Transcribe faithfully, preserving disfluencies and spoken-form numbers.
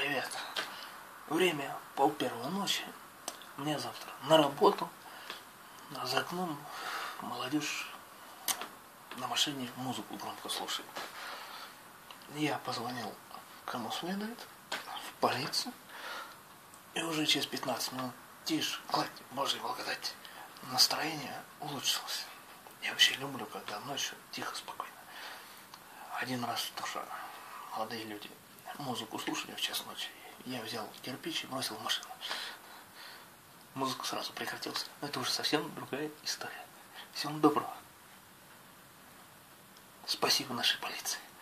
Привет. Время пол первого ночи. Мне завтра на работу. А за окном молодежь на машине музыку громко слушает. Я позвонил кому следует, в полицию. И уже через пятнадцать минут тише, гладь, Божьей благодати, настроение улучшилось. Я вообще люблю, когда ночью тихо, спокойно. Один раз тоже молодые люди музыку слушали в час ночи. Я взял кирпич и бросил в машину. Музыка сразу прекратилась. Но это уже совсем другая история. Всего доброго. Спасибо нашей полиции.